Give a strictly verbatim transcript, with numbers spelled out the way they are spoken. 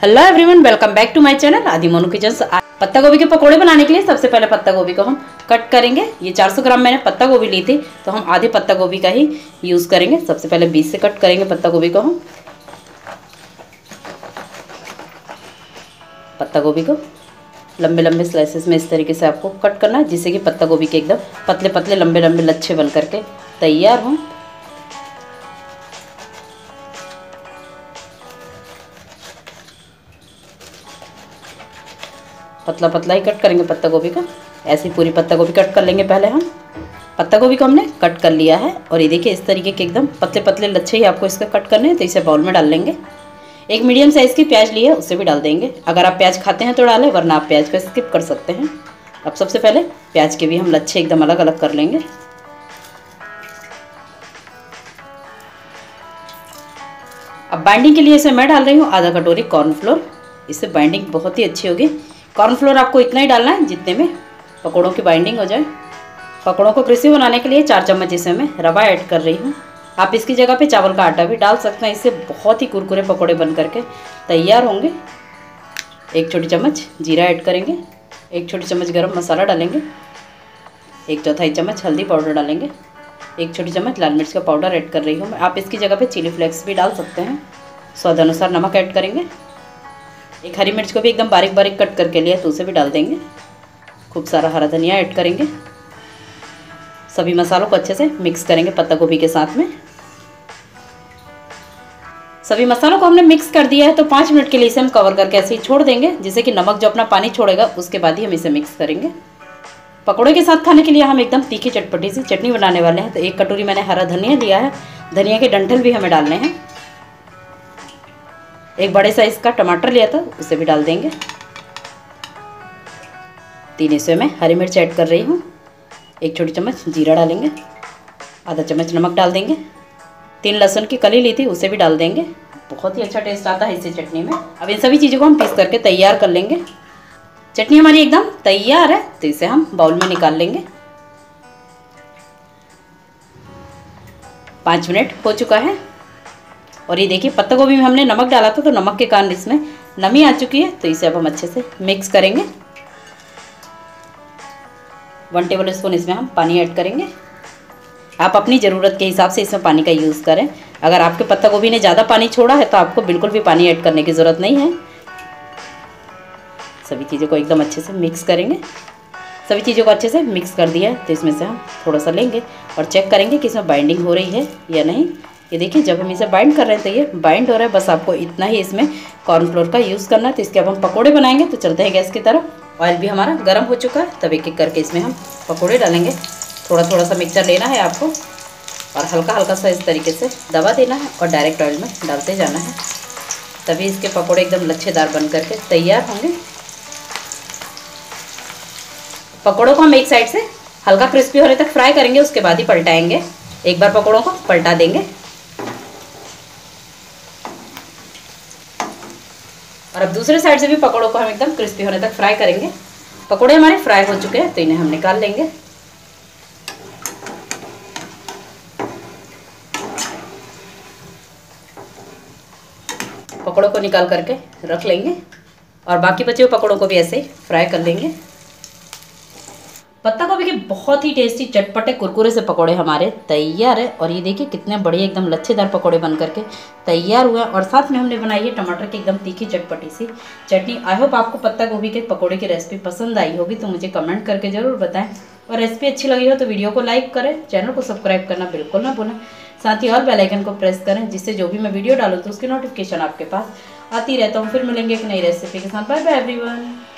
Hello everyone, welcome back to my channel Aadi Monu kitchen. पत्ता गोभी के पकोड़े बनाने के लिए सबसे पहले पत्ता गोभी को हम कट करेंगे। ये चार सौ ग्राम मैंने पत्ता गोभी ली थी, तो हम आधे पत्ता गोभी का ही यूज़ करेंगे। सबसे पहले बीच से कट करेंगे पत्ता गोभी को। हम पत्ता गोभी को लंबे लंबे स्लाइसेस में इस तरीके से आपको कट करना है, जिससे कि पत्ता गोभी के एकदम पतले पतले लंबे लंबे लच्छे बन करके तैयार हों। पतला पतला ही कट करेंगे पत्ता गोभी का। ऐसे ही पूरी पत्ता गोभी कट कर लेंगे। पहले हम पत्ता गोभी को हमने कट कर लिया है, और ये देखिए इस तरीके के एकदम पतले पतले लच्छे ही आपको इसका कट करने हैं। तो इसे बाउल में डाल लेंगे। एक मीडियम साइज़ की प्याज ली है, उसे भी डाल देंगे। अगर आप प्याज खाते हैं तो डालें, वरना आप प्याज को स्किप कर सकते हैं। अब सबसे पहले प्याज के भी हम लच्छे एकदम अलग अलग कर लेंगे। अब बाइंडिंग के लिए इसे मैं डाल रही हूँ आधा कटोरी कॉर्नफ्लोर। इससे बाइंडिंग बहुत ही अच्छी होगी। कॉर्नफ्लोर आपको इतना ही डालना है जितने में पकौड़ों की बाइंडिंग हो जाए। पकौड़ों को क्रिस्पी बनाने के लिए चार चम्मच इसमें मैं रवा ऐड कर रही हूँ। आप इसकी जगह पे चावल का आटा भी डाल सकते हैं। इससे बहुत ही कुरकुरे पकौड़े बन करके तैयार होंगे। एक छोटी चम्मच जीरा ऐड करेंगे, एक छोटी चम्मच गरम मसाला डालेंगे, एक चौथाई चम्मच हल्दी पाउडर डालेंगे, एक छोटी चम्मच लाल मिर्च का पाउडर ऐड कर रही हूँ मैं। आप इसकी जगह पे चिली फ्लेक्स भी डाल सकते हैं। स्वाद अनुसार नमक ऐड करेंगे। एक हरी मिर्च को भी एकदम बारीक बारीक कट करके लिया, तो उसे भी डाल देंगे। खूब सारा हरा धनिया ऐड करेंगे। सभी मसालों को अच्छे से मिक्स करेंगे पत्ता गोभी के साथ में। सभी मसालों को हमने मिक्स कर दिया है, तो पाँच मिनट के लिए इसे हम कवर करके ऐसे ही छोड़ देंगे, जिससे कि नमक जो अपना पानी छोड़ेगा उसके बाद ही हम इसे मिक्स करेंगे। पकौड़े के साथ खाने के लिए हम एकदम तीखी चटपटी सी चटनी बनाने वाले हैं। तो एक कटोरी मैंने हरा धनिया लिया है। धनिया के डंठल भी हमें डालने हैं। एक बड़े साइज का टमाटर लिया था, उसे भी डाल देंगे। तीन हिस्से में हरी मिर्च ऐड कर रही हूँ। एक छोटी चम्मच जीरा डालेंगे, आधा चम्मच नमक डाल देंगे। तीन लहसुन की कली ली थी, उसे भी डाल देंगे। बहुत ही अच्छा टेस्ट आता है इससे चटनी में। अब इन सभी चीज़ों को हम पीस करके तैयार कर लेंगे। चटनी हमारी एकदम तैयार है, तो इसे हम बाउल में निकाल लेंगे। पाँच मिनट हो चुका है, और ये देखिए पत्ता गोभी में हमने नमक डाला था, तो नमक के कारण इसमें नमी आ चुकी है। तो इसे अब हम अच्छे से मिक्स करेंगे। वन टेबल स्पून इसमें हम पानी ऐड करेंगे। आप अपनी ज़रूरत के हिसाब से इसमें पानी का यूज़ करें। अगर आपके पत्ता गोभी ने ज़्यादा पानी छोड़ा है, तो आपको बिल्कुल भी पानी ऐड करने की ज़रूरत नहीं है। सभी चीज़ों को एकदम अच्छे से मिक्स करेंगे। सभी चीज़ों को अच्छे से मिक्स कर दिया है, तो इसमें से हम थोड़ा सा लेंगे और चेक करेंगे कि इसमें बाइंडिंग हो रही है या नहीं। ये देखिए जब हम इसे बाइंड कर रहे हैं तो ये बाइंड हो रहा है। बस आपको इतना ही इसमें कॉर्नफ्लोर का यूज़ करना है। तो इसके अब हम पकोड़े बनाएंगे। तो चलते हैं गैस की तरफ। ऑयल भी हमारा गर्म हो चुका है। तब एक एक करके इसमें हम पकोड़े डालेंगे। थोड़ा थोड़ा सा मिक्सचर लेना है आपको, और हल्का हल्का सा इस तरीके से दबा देना है, और डायरेक्ट ऑयल में डालते जाना है। तभी इसके पकोड़े एकदम लच्छेदार बन करके तैयार होंगे। पकोड़ों को हम एक साइड से हल्का क्रिस्पी होने तक फ्राई करेंगे, उसके बाद ही पलटाएंगे। एक बार पकोड़ों को पलटा देंगे, और अब दूसरे साइड से भी पकोड़ों को हम एकदम क्रिस्पी होने तक फ्राई करेंगे। पकोड़े हमारे फ्राई हो चुके हैं, तो इन्हें हम निकाल लेंगे। पकोड़ों को निकाल करके रख लेंगे, और बाकी बचे हुए पकोड़ों को भी ऐसे ही फ्राई कर लेंगे। पत्ता गोभी के बहुत ही टेस्टी चटपटे कुरकुरे से पकोड़े हमारे तैयार है। और ये देखिए कितने बढ़िया एकदम लच्छेदार पकोड़े बन करके तैयार हुए। और साथ में हमने बनाई है टमाटर की एकदम तीखी चटपटी सी चटनी। आई होप आपको पत्ता गोभी के पकोड़े की रेसिपी पसंद आई होगी, तो मुझे कमेंट करके ज़रूर बताएं। और रेसिपी अच्छी लगी हो तो वीडियो को लाइक करें, चैनल को सब्सक्राइब करना बिल्कुल ना भूलें। साथ ही और बेल आइकन को प्रेस करें, जिससे जो भी मैं वीडियो डालूँ तो उसकी नोटिफिकेशन आपके पास आती रहता हूँ। फिर मिलेंगे एक नई रेसिपी के साथ। Bye bye everyone.